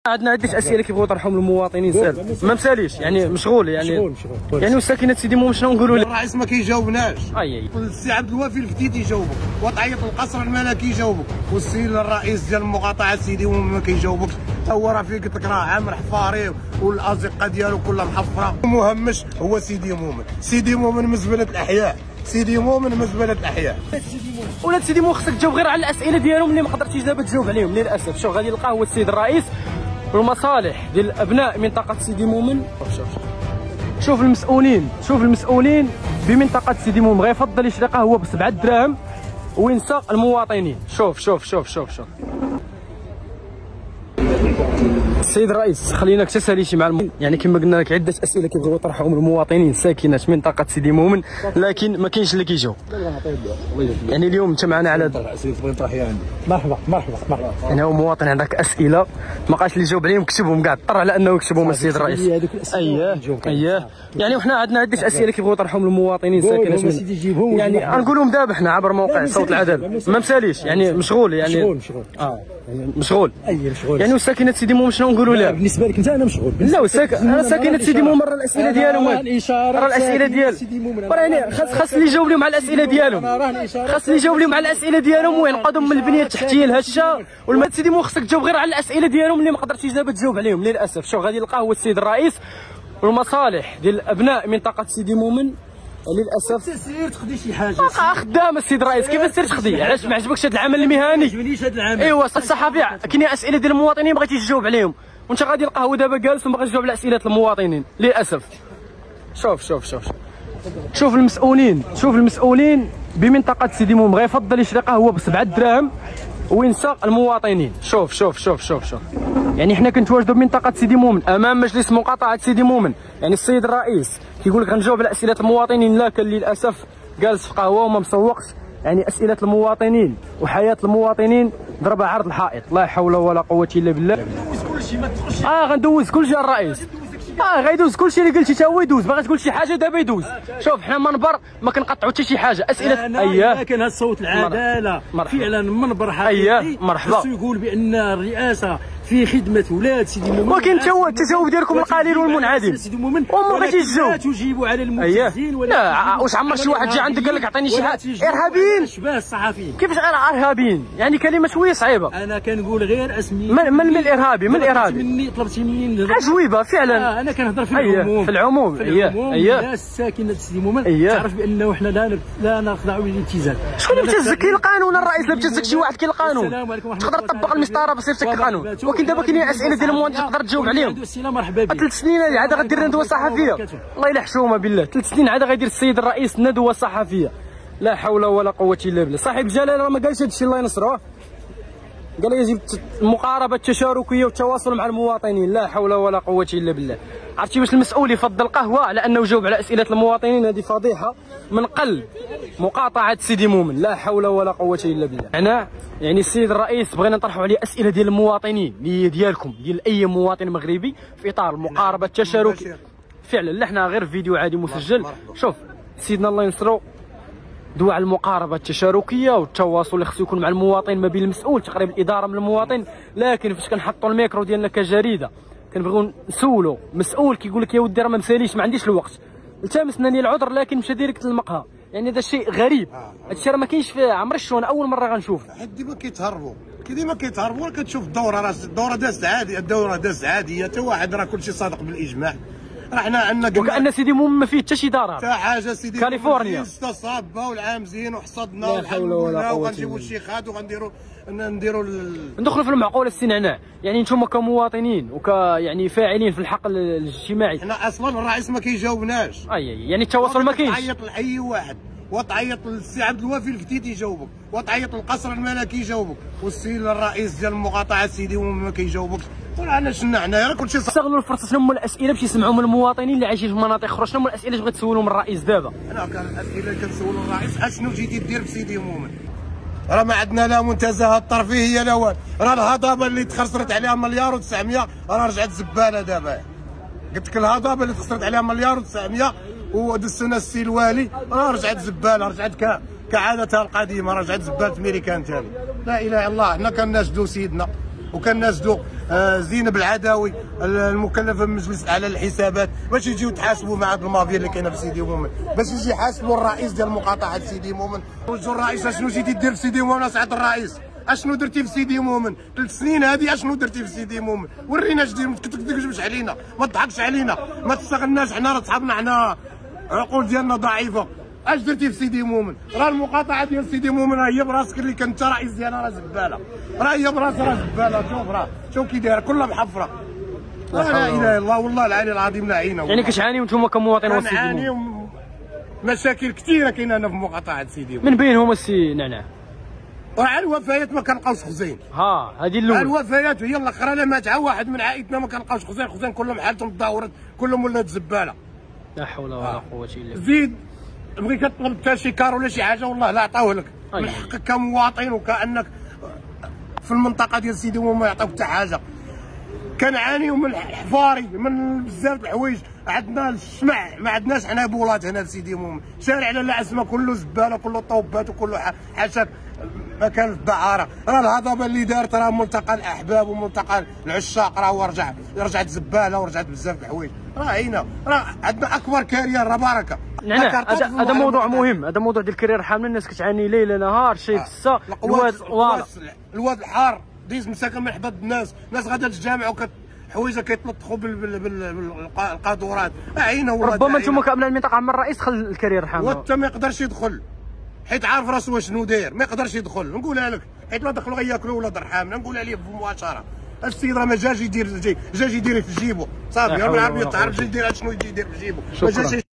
عندنا عدة اسئله كيبغيو يطرحهم المواطنين سال ما مساليش يعني مشغول يعني يعني وساكنه سيدي مومن شنو نقولوا له؟ الرئيس ما كيجاوبناش. اي السي عبد الوافي الفتيت يجاوبك، وطعيط القصر الملكي يجاوبك، والسي الرئيس ديال المقاطعه سيدي مومن ما كيجاوبكش. هو راه فيه قلت لك راه عامر حفاري والازقه ديالو كلها محفره. المهمش هو سيدي مومن، سيدي مومن مزبله الاحياء، سيدي مومن مزبله الاحياء. ولاد سيدي مومن خصك تجاوب غير على الاسئله ديالهم اللي ما قدرتيش دابا تجاوب عليهم للاسف. شوف غادي نلقاه هو السيد الرئيس والمصالح ديال ابناء منطقه سيدي مومن. شوف المسؤولين بمنطقه سيدي مومن غيفضل يشري قهوه ب7 دراهم وينسى المواطنين. شوف السيد الرئيس خلينا تسالي شي مع يعني كما قلنا لك عده اسئله كيبغيو يطرحهم المواطنين ساكنه منطقه سيدي مومن، لكن ما كاينش اللي كيجاوب. يعني اليوم انت معنا على الاسئله تبغي نطرحيها عندي. مرحبا. يعني هو مواطن عندك اسئله ما بقاش اللي يجاوب عليهم كتبهم كاع، اضطر على انه يكتبهم السيد الرئيس. اييه يعني وحنا عندنا عده اسئله كيبغيو يطرحهم المواطنين ساكنه يعني غنقولهم دابا حنا عبر موقع صوت العداله. ما مساليش يعني مشغول يعني مشغول يعني وساكنه سيدي مومن شنو نقولوا لها؟ بالنسبه لك انت انا مشغول. لا ساكنه سيدي مومن راه الاسئله ديالهم راه الاسئله ديال يعني خاص اللي يجاوب لهم على الاسئله ديالهم وينقذهم من البنيه التحتيه الهشه والمات. سيدي مومن خصك تجاوب غير على الاسئله ديالهم اللي ما قدرتيش دابا تجاوب عليهم للاسف. شوف غادي نلقاه هو السيد الرئيس والمصالح ديال ابناء منطقه سيدي مومن. للاسف سير تخدي شي حاجه خدام السيد الرئيس. كيف سير تخدي؟ علاش ما عجبكش هذا العمل المهني؟ ما عجبنيش هذا العمل. ايوا الصحفي كاين اسئله ديال المواطنين بغيتي تجاوب عليهم وانت غادي نلقاه هو دابا جالس وما بغاش يجاوب على اسئله المواطنين للاسف. شوف المسؤولين بمنطقه سيدي مومن غيفضل يشري قهوه ب7 دراهم وينسى المواطنين. شوف يعني حنا كنتواجدوا بمنطقه سيدي مومن امام مجلس مقاطعه سيدي مومن. يعني السيد الرئيس كيقول لك غنجاوب على اسئله المواطنين، لكن للاسف جالس في قهوه وما مسوقش. يعني اسئله المواطنين وحياه المواطنين ضربها عرض الحائط. لا حول ولا قوه الا بالله. غندوز كلشي الرئيس. غيدوز كلشي اللي قلتي حتى هو يدوز. باغي تقول شي حاجه دابا يدوز. شوف حنا منبر ما كنقطعوا حتى شي حاجه. اسئله كان هذا صوت العداله فعلا منبر حقيقي. مرحبا. خصو يقول بان الرئاسه في خدمه ولاد سيدي مومن، ولكن التجاوب ديالكم القليل والمنعدم وما بغيتيش تجاوب. لا تجيبوا على المبتزين لا واش عمر شي واحد جا عندك قال لك عطيني شي حاجه؟ ارهابيين. شبه الصحفيين. كيفاش ارهابيين؟ يعني كلمه شويه صعيبه. انا كنقول غير اسمي من الارهابي؟ طلبتي مني عجويبه فعلا. انا كنهضر في العموم. في العموم الناس ساكنه سيدي مومن تعرف بانه حنا لا نخضع للابتزال. شكون اللي ابتزك؟ كاين القانون. الرئيس اللي ابتزك شي واحد كاين القانون. تقدر تطبق المسطره بصيفتك القانون. ولكن دابا كاينين اسئله ديال المواطن تقدر تجاوب عليهم. مرحبا بك. 3 سنين هذه عاد غدير ندوه صحفيه. الله الا حشومه بالله. 3 سنين عاد غيدير السيد الرئيس ندوه صحفيه. لا حول ولا قوه الا بالله. صاحب الجلاله راه ما قالش هذا الشيء الله ينصروه. قال يجب المقاربه التشاركيه والتواصل مع المواطنين. لا حول ولا قوه الا بالله. عرفتي باش المسؤول يفضل قهوه على انه يجاوب على اسئله المواطنين؟ هذه فضيحه من قلب مقاطعه سيدي مومن. لا حول ولا قوه الا بالله. انا يعني السيد الرئيس بغينا نطرحوا عليه اسئله ديال المواطنين اللي ديالكم ديال اي مواطن مغربي في اطار المقاربه التشاركيه. فعلا لا حنا غير فيديو عادي مسجل. شوف سيدنا الله ينصرو دوا على المقاربه التشاركيه والتواصل اللي خصو يكون مع المواطن ما بين المسؤول تقريب الاداره من المواطن. لكن فاش كنحطوا الميكرو ديالنا كجريده كنبغيو نسولوا مسؤول كيقول لك يا ودي راه ما مساليش ما عنديش الوقت، التمسنا لي العذر لكن مشى ديريكت للمقهى. يعني هذا الشيء غريب. هذا الشيء راه ما كاينش في عمر الشون اول مره غنشوف. ديما كيتهربوا كتشوف الدوره راه الدوره دازت عاديه حتى واحد راه كلشي صادق بالاجماع. راه حنا عندنا وكأن سيدي مومن ما فيه حتى شي ضرر حتى حاجه. سيدي كاليفورنيا استصابه والعام زين وحصدنا وغنجيبوا الشيخات وغنديروا ندخلوا في المعقول السنعناع. يعني نتوما كمواطنين يعني فاعلين في الحقل الاجتماعي. حنا اصلا الرئيس ما كيجاوبناش. يعني التواصل ما كاينش. تعيط لاي واحد وتعيط للسي عبد الوافي الفتيت يجاوبك، وتعيط للقصر الملكي يجاوبك، والسي الرئيس ديال المقاطعه سيدي مومن ما كيجاوبكش. ورانا شنا حنايا راه كلشي استغلوا الفرصه. شنو هما الاسئله باش يسمعوا من المواطنين اللي عايشين في مناطق اخرى؟ شنو هما الاسئله اللي بغيت تسولوا من الرئيس دابا؟ انا كان الاسئله اللي كنسولوا الرئيس اشنو جيتي دير بسيدي مومن؟ راه ما عندنا لا منتزهات ترفيهيه لا والو. راه الهضبه اللي تخسرت عليها 1,900,000 راه رجعت زباله دابا. قلت لك الهضبه اللي تخسرت عليها 1,900,000 ودزنا السي الوالي راه رجعت زباله، رجعت كعادتها القديمه، رجعت زباله ميريكان ثاني. لا اله الا الله. حنا كنناشدوا سيدنا وكنناشدوا زينب العداوي المكلفه بمجلس اعلى للحسابات باش يجيو يتحاسبوا مع هاد المافيا اللي كاينه في سيدي مؤمن، باش يجي يحاسبوا الرئيس ديال مقاطعه سيدي مؤمن. وجو الرئيس اشنو جيتي دير في سيدي مؤمن سعاده الرئيس؟ اشنو درتي في سيدي مؤمن 3 سنين هذه؟ اشنو درتي في سيدي مؤمن؟ ورينا اش دير، ما تكذبش علينا، ما تضحكش علينا، ما تستغلناش، حنا راه صحابنا، حنا عقول ديالنا ضعيفه. اش درتي في سيدي مؤمن؟ راه المقاطعه ديال سيدي مؤمن راه هي براسك اللي كنت رئيس ديالها، راه زباله، راه هي براسها راه زباله. شوف كي دايره كلها محفره. لا اله الا الله، والله العلي العظيم لا عينا. يعني كتعانيو نتوما كمواطنين وسيدي مؤمن؟ كنعانيو مشاكل كثيره كاينه هنا في مقاطعه سيدي مؤمن، من بينهم السي نعناع. وعلى الوفيات ما كنلقاوش خزين. هذه الاولى. الوفيات هي الاخرى، لا مات واحد من عائلتنا ما كنلقاوش خزين كلهم حالتهم تدهورت، كلهم ولات زباله. لا حول ولا قوه الا بالله. زيد بغي كطلب حتى شي كار ولا شي حاجه والله لا عطاوه لك، من حقك كمواطن وكانك في المنطقه ديال سيدي مؤمن ما يعطيوك حتى حاجه. كنعانيو من الحفاري، من بزاف د الحوايج، عندنا الشمع، ما عندناش حنا بولات هنا في سيدي مؤمن، شارع لاله اسماء كله زباله، كله طوبات وكله حاشاك مكان الدعاره. راه الهضبه اللي دارت راه ملتقى الاحباب وملتقى العشاق، راه رجعت زباله ورجعت بزاف د الحوايج، راه عينا، راه عندنا اكبر كارير، راه بركه. هذا موضوع مهم، هذا موضوع ديال الكارير حامل، الناس كتعاني ليل نهار، شي بسه الواد الحار ديز مساكن من حباب الناس غادا للجامع حوايجها كيتلطخوا بالقاذورات، عينا والله. ربما نتوما كامل المنطقه عم الرئيس خل الكارير حامل، وانت ما يقدرش يدخل حيت عارف راسو شنو داير، ما يقدرش يدخل، نقولها لك، حيت لا دخلوا غياكلوا ولا درحام، نقولها ليه مباشره. السيد راه ما جاش يدير في جيبو صافي، راه ما عارف يتعرف يدير شنو يجي يدير في جيبو.